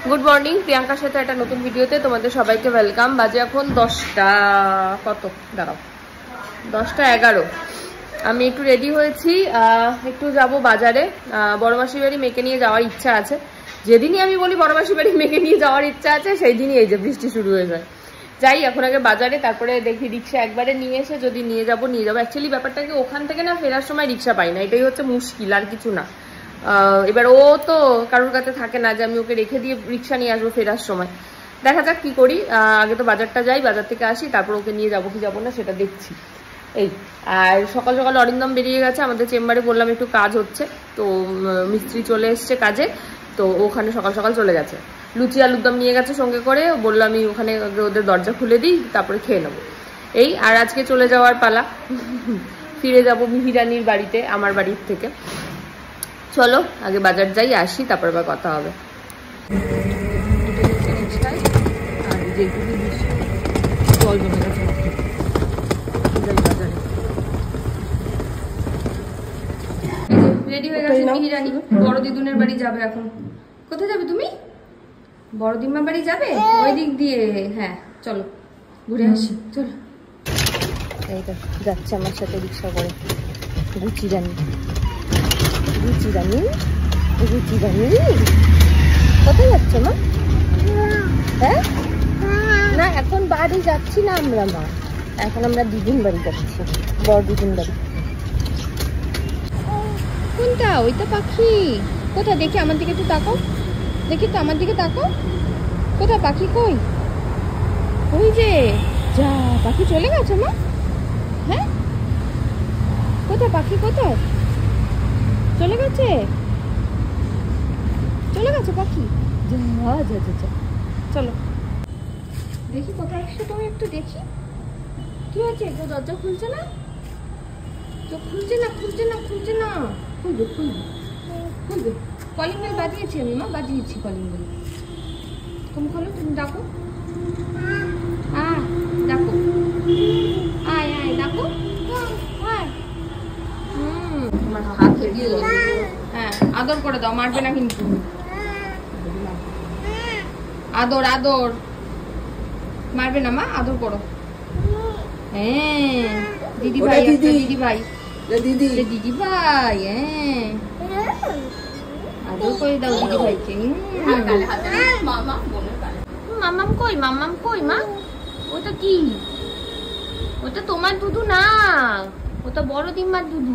Good morning, প্রিয়াঙ্কার সাথে একটা নতুন ভিডিওতে তোমাদের সবাইকে ওয়েলকাম। বাজে এখন 10টা কত দাঁড়াও 10টা 11। আমি একটু রেডি হয়েছি, একটু যাব বাজারে। বড় মাসির বাড়ি মেয়েকে নিয়ে যাওয়ার ইচ্ছা আছে। যেদিনই আমি বলি বড় মাসির বাড়ি মেয়েকে নিয়ে যাওয়ার ইচ্ছা আছে, সেই দিনই এই যে বৃষ্টি শুরু হয়ে যায়। যাই এখন আগে বাজারে, তারপরে দেখি রিক্সা একবারে নিয়ে এসে যদি নিয়ে যাবো। অ্যাকচুয়ালি ব্যাপারটা কি, ওখান থেকে না ফেরার সময় রিক্সা পাই না, এটাই হচ্ছে মুশকিল, আর কিছু না। এবার ও তো কারোর কাছে থাকে না যে আমি ওকে রেখে দিয়ে রিক্সা নিয়ে আসবো ফেরার সময়। দেখা যাক কি করি। আগে তো বাজারটা যাই, বাজার থেকে আসি, তারপর ওকে নিয়ে যাবো কি যাবো না সেটা দেখছি। এই আর সকাল সকাল অরিন্দম বেরিয়ে গেছে আমাদের চেম্বারে, বললাম একটু কাজ হচ্ছে, তো মিস্ত্রি চলে এসছে কাজে, তো ওখানে সকাল সকাল চলে গেছে। লুচি আলুর দম নিয়ে গেছে সঙ্গে করে, বললো আমি ওখানে ওদের দরজা খুলে দিই, তারপরে খেয়ে নেবো। এই আর আজকে চলে যাওয়ার পালা, ফিরে যাবো মিহিরানির বাড়িতে আমার বাড়ির থেকে। চলো আগে বাজার যাই, আসি, তারপর আবার কথা হবে। রেডি হয়ে গেছে মিহিরানি, বড় দিদুনের বাড়ি যাবে এখন। কোথায় যাবে তুমি? বড় দিদিমার বাড়ি যাবে? ওই দিক দিয়ে, হ্যাঁ চলো ঘুরে আসি, চলো। এই তো যাচ্ছে আমার সাথে রিক্সা করে গুচি রানী। গুচি রানী, গুচি রানী কোথায় যাচ্ছে মা? হ্যাঁ না, এখন বাড়ি যাচ্ছি না আমরা মা, এখন আমরা দিদিন বাড়ি যাচ্ছি, বড় দিদিন বাড়ি। কোনটা? ওইটা পাখি কোথায়? দেখি আমার দিকে একটু তাকাও, দেখি তো আমার দিকে তাকাও, কোথায় পাখি? কই? ওই যে, যা পাখি চলে গেছে মা। হ্যাঁ কোথায় পাখি? কোথায় চলে গেছে? চলে গেছে পাখি, যা যা যা যা। চলো দেখি কোথায় আসছে, তুমি একটু দেখি কি হয়েছে। তো দরজা খুলছে না, তো খুলছে না, খুলছে না, খুলছে না। খুলবে খুলবে খুলবে। কলিং বেল বাজিয়েছি আমি মা, বাজিয়েছি কলিং বেল। তুমি খোলো, তুমি ডাকো, ডাকো, আয় আয় ডাকো। আমার হাত দিয়ে, হ্যাঁ আদর করে দাও, মারবে না কিন্তু। আদর আদর, মারবে না মা, আদর করো। হ্যাঁ দিদি ভাই, দিদি ভাই, দিদি দিদি ভাই, হ্যাঁ আদর করে দাও দিদি ভাইকে। মামাম কই? মামাম কই মা? ওটা কি? ওটা তোমার দুধু না, ওটা বড় দিম্মার দুধু।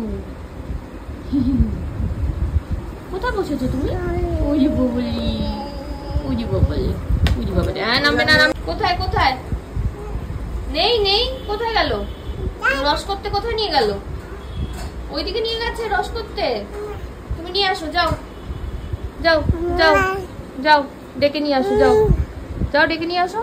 কোথায় বসেছো তুমি? ওই ববলি, ওই ববলি, ওই ববলি। হ্যাঁ নামবে না, নাম। কোথায় কোথায়? নেই নেই, কোথায় গেল? রস করতে কোথায় নিয়ে গেল? ওইদিকে নিয়ে গেছে রস করতে। তুমি নিয়ে আসো, যাও যাও যাও যাও, ডেকে নিয়ে আসো, যাও যাও ডেকে নিয়ে আসো।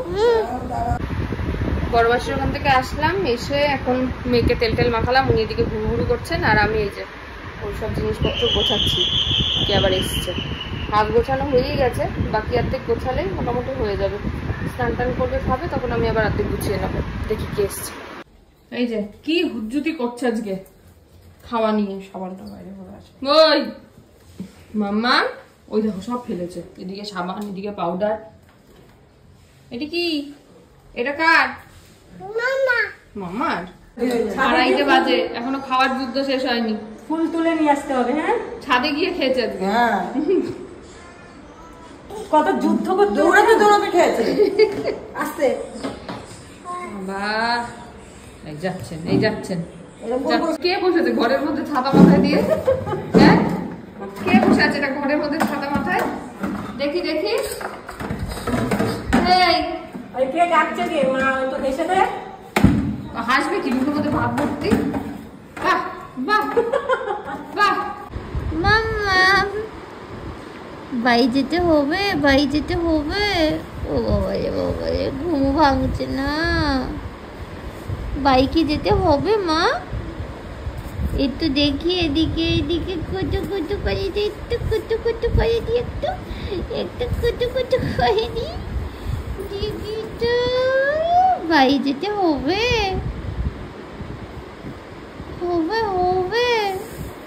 বড় মাসির ওখান থেকে আসলাম, এসে এখন মেয়েকে তেল টেল মাখালাম, উনি এদিকে ঘুরু ঘুরু করছেন, আর আমি এই যে ওই সব জিনিসপত্র গোছাচ্ছি। কি আবার এসছে, হাত গোছানো হয়েই গেছে, বাকি অর্ধেক গোছালেই মোটামুটি হয়ে যাবে। স্নান টান করবে, খাবে, তখন আমি আবার অর্ধেক গুছিয়ে নেবো। দেখি কি এসছে। এই যে কি হুজ্জুতি করছে আজকে খাওয়া নিয়ে, সাবানটা বাইরে পড়ে আছে। ওই মাম্মা, ওই দেখো সব ফেলেছে, এদিকে সাবান, এদিকে পাউডার। এটা কি? এটা কার? মামার। 2:30 বাজে, এখনো খাওয়ার যুদ্ধ শেষ হয়নি। ফুল তুলে নিয়ে আসতে হবে। হ্যাঁ ছাদে গিয়ে খেয়েছে আজকে। কত যুদ্ধ করতে, দৌড়াতে দৌড়াতে খেয়েছে। আসতে বাহ, এই যাচ্ছেন, এই যাচ্ছেন। কে বসেছে ঘরের মধ্যে ছাতা মাথায় দিয়ে? হ্যাঁ কে বসে আছে এটা ঘরের মধ্যে ছাতা মাথায়? দেখি দেখি। এই কে ডাকছে কে? মা তো হেসে দে। হাসবে কি, মুখের মধ্যে ভাব ভর্তি। বাহ বাহ বাহ। মাম্মা বাড়ি যেতে হবে, বাড়ি যেতে হবে। ও বাবারে বাবারে, ঘুম ভাঙছে না। বাইকে যেতে হবে মা? একটু দেখি এদিকে এদিকে, কুটু কুটু করে দিই, একটু কুটু কুটু করে দিই, একটু একটু কুটু কুটু করে দিই। দিদি তো বাড়ি যেতে হবে, হবে হবে।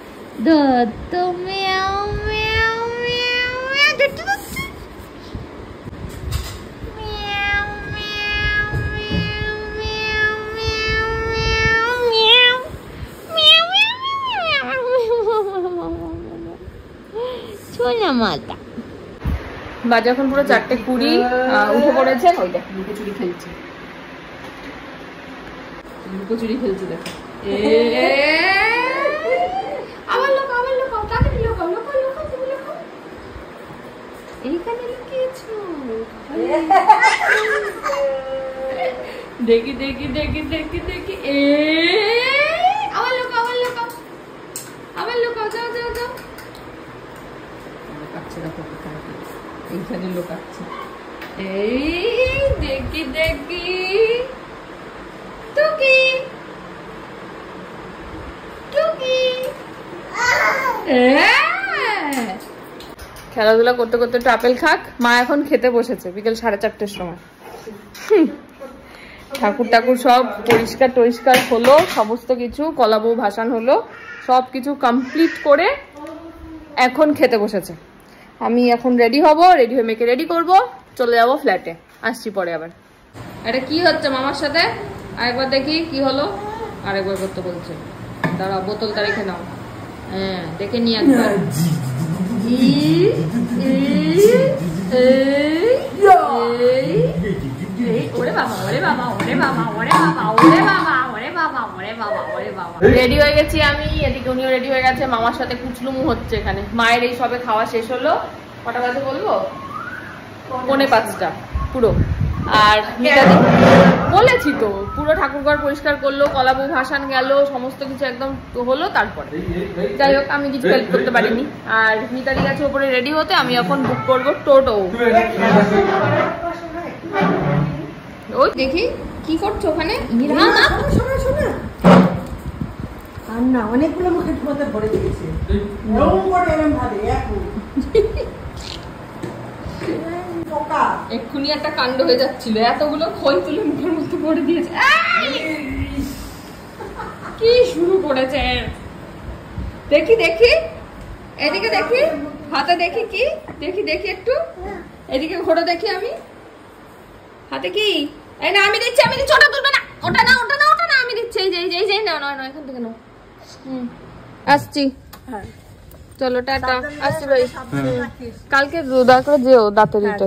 দত্ত মিয়াও মিয়াও মিয়াও মিয়াও। মামাটা। বাজে এখন পুরো 4:20, উঠে পড়েছে। ওই দেখ লুকোচুরি খেলছে, লুকোচুরি খেলছে দেখো। আবার লোক, আবার লোক, কাকে লোক, লোক, লোক, তুমি লোক এইখানে লুকিয়েছো। দেখি দেখি দেখি দেখি দেখি, আবার লোক, আবার লোক, আবার লোক, যাও যাও যাও। লুকাচ্ছে দেখো, এইখানে লুকাচ্ছে। এই দেখি দেখি, টুকি টুকি। খেলাধুলা করতে করতে একটু আপেল খাক। মা এখন খেতে বসেছে বিকেল 4:30টার সময়। ঠাকুর টাকুর সব পরিষ্কার টরিষ্কার হলো, সমস্ত কিছু কলা বউ ভাসান হলো, সব কিছু কমপ্লিট করে এখন খেতে বসেছে। আমি এখন রেডি হব, রেডি হয়ে মেয়েকে রেডি করব, চলে যাবো ফ্ল্যাটে। আসছি পরে আবার। এটা কি হচ্ছে মামার সাথে? আরেকবার দেখি কি হলো। আরেকবার করতে বলছে, দাঁড়াও বোতলটা রেখে নাও। হ্যাঁ দেখে নিয়ে একবার। রেডি হয়ে গেছি আমি, এদিকে উনিও রেডি হয়ে গেছে। মামার সাথে কুচলুমু হচ্ছে এখানে। মায়ের এই সবে খাওয়া শেষ হলো। কটা বাজে বলবো? 4:45 পুরো। আর বলেছি তো, পুরো ঠাকুরঘর পরিষ্কার করলো, কলা বউ ভাসান গেল, সমস্ত কিছু একদম হলো। তারপরে যাই হোক আমি কিছু হেল্প করতে পারিনি। আর মিতালি গেছে ওপরে রেডি হতে, আমি এখন বুক করবো টোটো। ওই দেখি কি করছো ওখানে। আর না অনেকগুলো মুখে ধোঁয়াতে ভরে দিয়েছে। এক্ষুনি একটা কাণ্ড হয়ে যাচ্ছিল, এতগুলো খই তুলে মুখের মধ্যে ভরে দিয়েছে। কি শুরু করেছে। দেখি দেখি, এদিকে দেখি, হাতে দেখি কি, দেখি দেখি একটু এদিকে ঘোরো দেখি আমি। হাতে কি? এই না আমি দিচ্ছি, আমি দিচ্ছি। ওটা তুলবে না, ওটা না, ওটা না, ওটা না, আমি দিচ্ছি। এই যে এই যে না না না, এখান থেকে নাও। আসছি। চলো টাটা, আসছি ভাই। কালকে দয়া করে যেও দাঁতের দিতে।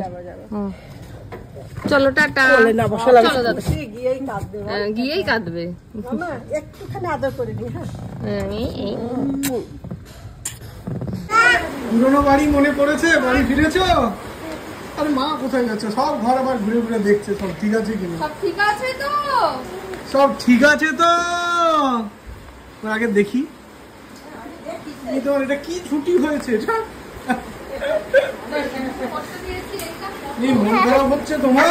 চলো টাটা। চলো দাদা, গিয়েই কাঁদবে। একটুখানি আদর করে নি। পুরোনো বাড়ি মনে পড়েছে? বাড়ি ফিরেছো? আরে মা কোথায় গেছে? সব ঘর আবার ঘুরে ঘুরে দেখছে সব ঠিক আছে কিনা। সব ঠিক আছে তো? সব ঠিক আছে তো? আগে দেখি তোমার এটা কি ছুটি হয়েছে। এটা মন খারাপ হচ্ছে তোমার?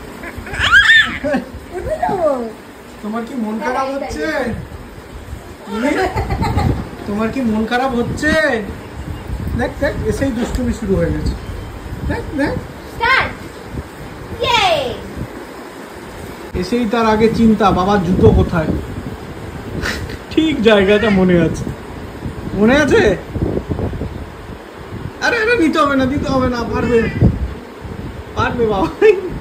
তোমার কি মন খারাপ হচ্ছে? তোমার কি মন খারাপ হচ্ছে? দেখ দেখ, এসেই দুষ্টুমি শুরু হয়ে গেছে। দেখ দেখ, এসেই তার আগে চিন্তা বাবার জুতো কোথায়। ঠিক জায়গাটা মনে আছে, মনে আছে? আরে আরে দিতে হবে না, দিতে হবে না, পারবে পারবে বাবা।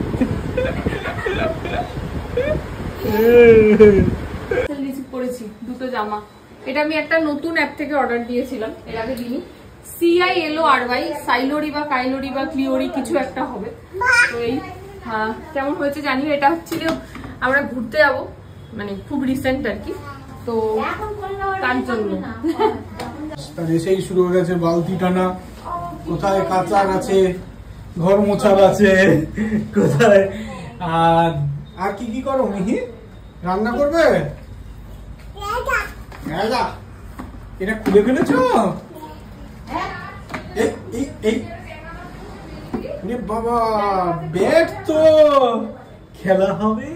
রিসিভ করেছি দুটো জামা। এটা আমি একটা নতুন অ্যাপ থেকে অর্ডার দিয়েছিলাম, এর আগে দিইনি। CILORY, সাইলোরি বা কাইলোরি বা ক্লিওরি কিছু একটা হবে। তো এই কেমন হয়েছে জানিও। এটা হচ্ছিল আমরা ঘুরতে যাবো, মানে খুব রিসেন্ট আর কি, তো তার জন্য। এসেই শুরু হয়ে গেছে বালতি টানা। কোথায় কাচার আছে, ঘর মোছার আছে, কোথায় আর কি কি করো মিহি? রান্না করবে? এটা খুলে ফেলেছো? বাবা ব্যাট তো খেলা হবে।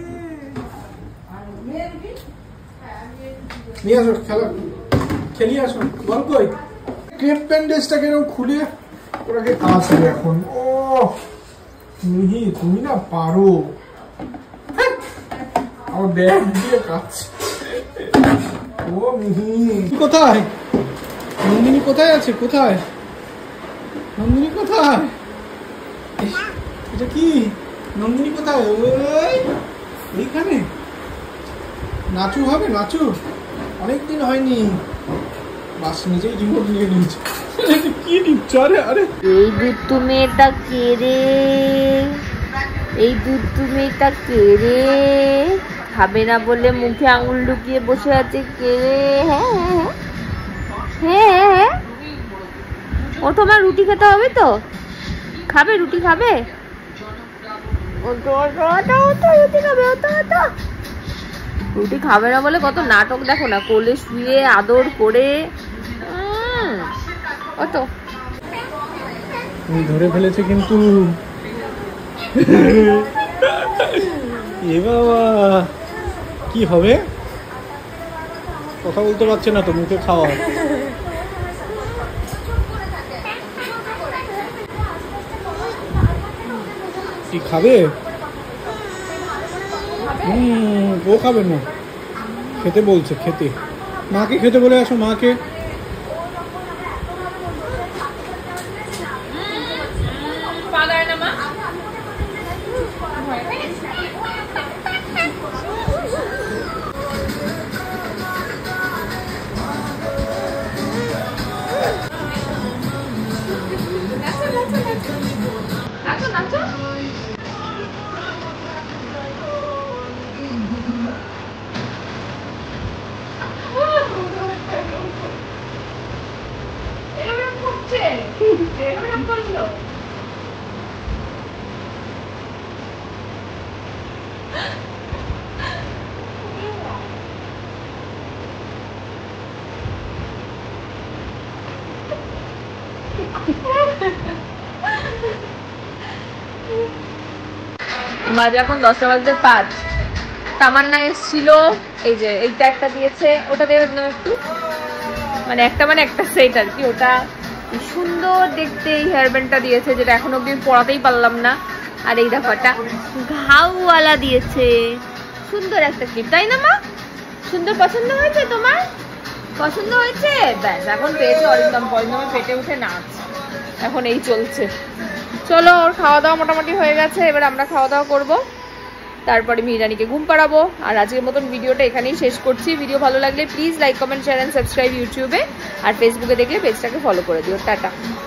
নিয়ে আসো, খেলা খেলি আসো। বল কই ক্রেপ ব্যান্ডেজটাকে এরকম খুলে ওটাকে কাচবে এখন। ও মিহি তুমি না পারো, আমার ব্যাগ দিয়ে কাজ। ও মিহি কোথায়? নন্দিনী কোথায় আছে? কোথায় নন্দিনী? কোথায়? এটা কি নন্দিনী কোথায়? ওই এইখানে নাচু হবে, নাচু অনেকদিন হয়নি। বাস নিজেই রিমোট নিয়ে নিয়েছে। কি নিচ্ছ? আরে আরে এই দুধ মেয়েটা কে রে? এই দুধ মেয়েটা কে রে? খাবে না বলে মুখে আঙুল ঢুকিয়ে বসে আছে কে রে? হ্যাঁ, ও তোমার রুটি খেতে হবে তো? খাবে? রুটি খাবে? রুটি খাবে না বলে কত নাটক দেখো না, কোলে শুয়ে আদর করে। অত ধরে ফেলেছে কিন্তু। এ বাবা, কি হবে? কথা বলতে পারছে না তো, মুখে খাওয়া। কি খাবে? ও খাবে না, খেতে বলছে, খেতে। মাকে খেতে বলে আসো, মাকে। বাজে এখন 10:05। তামান্না এসেছিল, এই যে এইটা একটা দিয়েছে, ওটা দিয়ে একটু মানে একটা সেট আর কি। ওটা সুন্দর দেখতে এই হেয়ার ব্যান্ডটা দিয়েছে, যেটা এখন অব্দি পরাতেই পারলাম না। আর এই দফাটা ঘাউওয়ালা দিয়েছে, সুন্দর একটা ক্লিপ, তাই না মা? সুন্দর পছন্দ হয়েছে তোমার? পছন্দ হয়েছে? ব্যাস, এখন পেয়েছে অরিন্দম। অরিন্দমের পেটে উঠে নাচ, এখন এই চলছে। চলো, ওর খাওয়া দাওয়া মোটামুটি হয়ে গেছে, এবার আমরা খাওয়া দাওয়া করবো, তারপরে মিহিরানিকে ঘুম পাড়াবো। আর আজকের মতন ভিডিওটা এখানেই শেষ করছি। ভিডিও ভালো লাগলে please like, comment, share and subscribe ইউটিউবে, আর ফেসবুকে দেখলে পেজটাকে ফলো করে দিও। টাটা।